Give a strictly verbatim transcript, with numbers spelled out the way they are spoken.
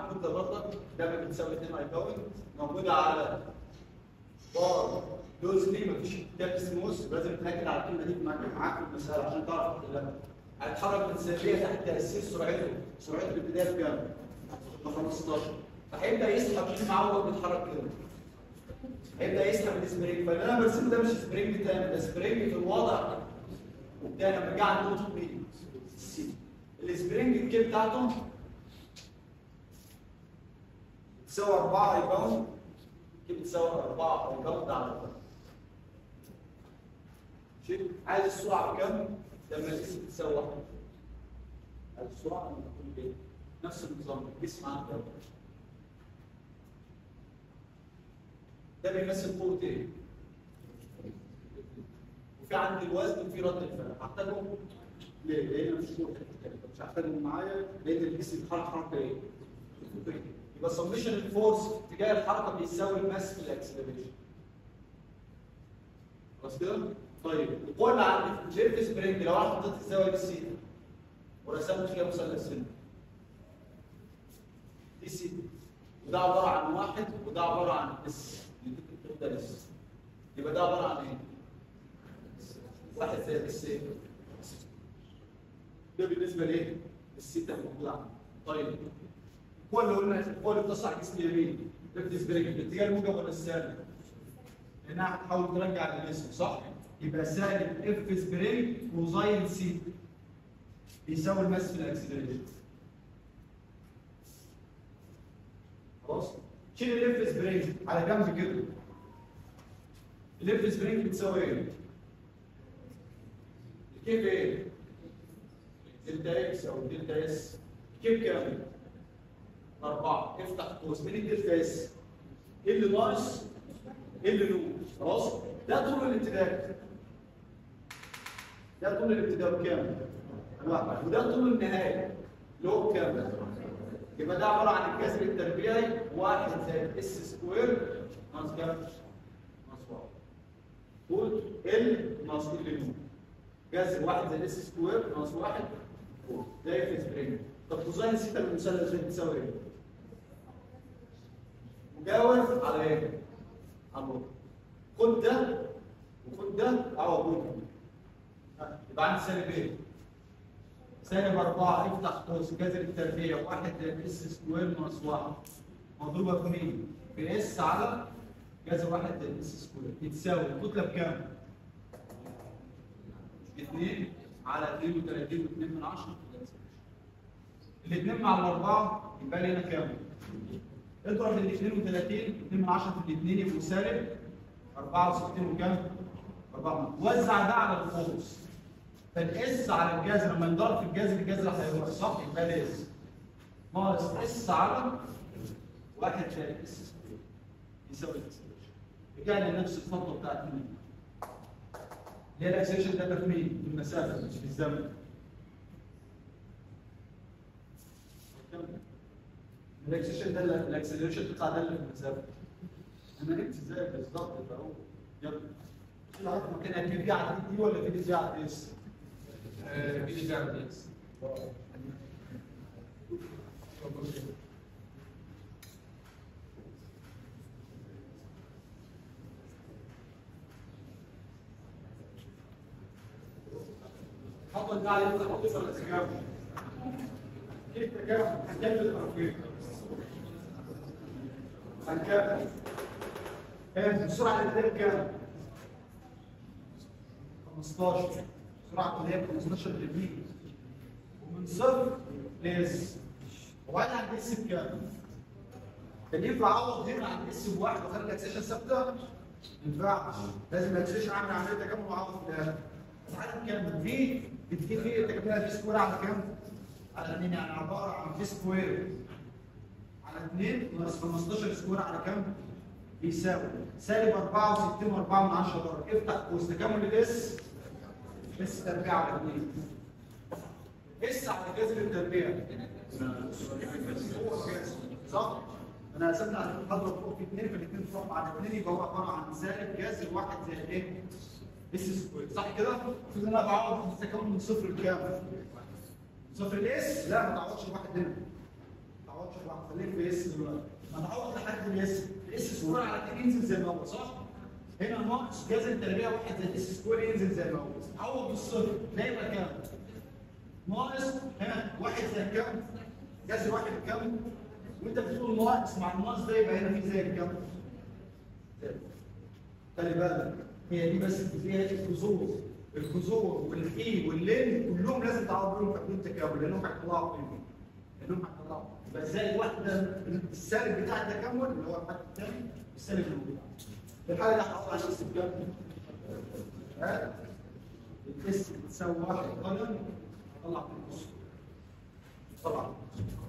على الكتله برضك ده بتساوي اتنين اي باور موجوده على بار لوزلي مفيش كتاب سموث لازم تاكد على الكلمه دي معاك في المساله عشان تعرف تحلها. هيتحرك من سلبيه تحت تاثير سرعته سرعته الابتدائيه بكام؟ ب خمستاشر فهيبدا يسحب مين معوض بيتحرك كده هيبدا يسحب السبرينج فاللي انا برسمه ده مش سبرينج تاني ده سبرينج في الوضع ده لما رجع عند نقطه مين؟ سي السبرينج الكي بتاعته بتساوي أربعة اي باوند كي بتساوي أربعة اي باوند على الباوند شيل عايز السرعه بكام؟ لما الاس بتساوي واحد عايز السرعه لما تكون ايه؟ نفس النظام الجسم عنده ده بيمثل قوه ايه؟ وفي عندي الوزن وفي رد الفعل هحتاجهم ليه؟ لان مش قوه مش هحتاجهم معايا لان الجسم بيتحرك حركه ايه؟ يبقى سمشن الفورس اتجاه الحركه بيساوي الماس في الاكسلريشن خلاص كده؟ طيب القوه اللي عندي في الجيرف سبرينج لو انا حطيت الزاويه دي سي ورسمت فيها مثلث سن دي سي وده عباره عن واحد وده عباره عن اس ده اس يبقى ده عباره عن ايه؟ واحد زائد اس ايه؟ ده بالنسبه لايه؟ السته الموجوده عندي. طيب القوه اللي قلنا القوه اللي بتصنع جسم اليمين ليفت سبرينج الاتجاه الموجب ولا السالب؟ لانها هتحاول ترجع الجسم صح؟ يبقى سالب اف سبرينج كوزاين سي بيساوي الماس في الاكسلريشن. خلاص؟ شيل الاف سبرينج على جنب كده. الاف سبرينج بتساوي ايه؟ كيف ايه؟ دلتا اكس او دلتا اس كيف كام؟ أربعة افتح قوس مين الدلتا اس؟ ايه اللي ناقص؟ ايه اللي نور؟ خلاص؟ ده طول الامتداد. ده طول الابتداء بكام؟ واحد وده طول النهايه اللي هو بكام؟ يبقى ده عباره عن الجذر التربيعي واحد زائد اس سكوير ناقص كام؟ ناقص واحد. طول ال ناقص ال نون. جذر واحد زائد اس سكوير ناقص واحد ده اف سبرينج. طب كوزين سيتا المثلث ده بتساوي ايه؟ مجاور على ايه؟ على النقطه. خد ده وخد ده عوض بينهم. يبقى عندي سالب ايه؟ سالب أربعة افتح قوس جذر التربيع واحد زائد اس سكوير ناقص واحد مضروبة في مين؟ في اس على جذر واحد زائد اس سكوير يتساوي الكتلة بكام؟ اتنين على اتنين وتلاتين واتنين من عشرة الاثنين مع الأربعة يبقى لي هنا كام؟ اضرب ال اتنين وتلاتين اتنين من عشرة في الاثنين يبقوا سالب أربعة وستين وكام؟ أربعة وزع ده على القوس فالاس على الجذر لما ينضرب في الجذر الجذر هيروح صح يبقى الاس ناقص اس على واحد زائد اس سكوير يساوي الاكسلريشن. رجعنا لنفس الخطوه بتاعت مين؟ اللي هي الاكسلريشن ده في مين؟ في المسافه مش في الزمن. الاكسلريشن ده الاكسلريشن بتاع ده اللي في المسافه. انا جبت ازاي بالظبط اهو يلا ممكن اكيد دي على دي ولا دي دي على اس؟ في دي على دي اس. الخطوه دي على الخطوه ولا تجاوب؟ كيف تجاوب؟ هنكمل الترفيه. هنكمل. ايه السرعه اللي بتبقى كام؟ خمستاشر. السرعه اللي هي خمستاشر بالمية. ومن صفر لاس. وبعدين عند اس بكام؟ كان ينفع اعوض هنا عند اس بواحد واخلي الاكسلريشن ثابته؟ ما ينفعش. لازم الاكسلريشن اعمل عمليه تكامل واعوض في الاخر. تعالى نكمل. في بتجيب في تكاملها في سكوير على كام؟ على اتنين يعني عباره عن في سكوير على اتنين ناقص خمستاشر سكوير على كام؟ بيساوي سالب أربعة وستين وأربعة من عشرة درجة. افتح قوس تكامل الاس اس تربيع على اتنين. اس على جذر التربيع هو جذر صح؟ انا قسمت على هضرب فوق في اتنين فالاثنين تروح مع الاثنين يبقى هو عباره عن سالب جذر واحد زائد ايه؟ اس سكوير صح كده؟ المفروض ان انا بعوض في التكامل من صفر لكام؟ صفر الاس؟ لا ما تعوضش بواحد هنا. ما تعوضش واحد خليك في اس دلوقتي. هنعوض لحد الاس، الاس سكوير على اتنين ينزل زي ما هو صح؟ هنا ناقص جذر تربيع واحد زائد اس سكوير ينزل زي ما هو. عوض بالصفر ده يبقى كام؟ ناقص هنا واحد زائد كام؟ جذر واحد بكام؟ وانت بتقول ناقص مع الناقص ده يبقى هنا في زائد كام؟ خلي بالك هي دي بس فيها الجذور، الجذور والحي واللين كلهم لازم تعوض بينهم في حدود تكامل لانهم هيطلعوا قيمه. لانهم هيطلعوا يبقى زائد واحده السالب بتاع التكامل اللي هو الحد الثاني السالب اللي موجود. في الحاله دي هحط على اس بكام؟ ها؟ الاس بتساوي واحد قدم هطلع في النص. طبعا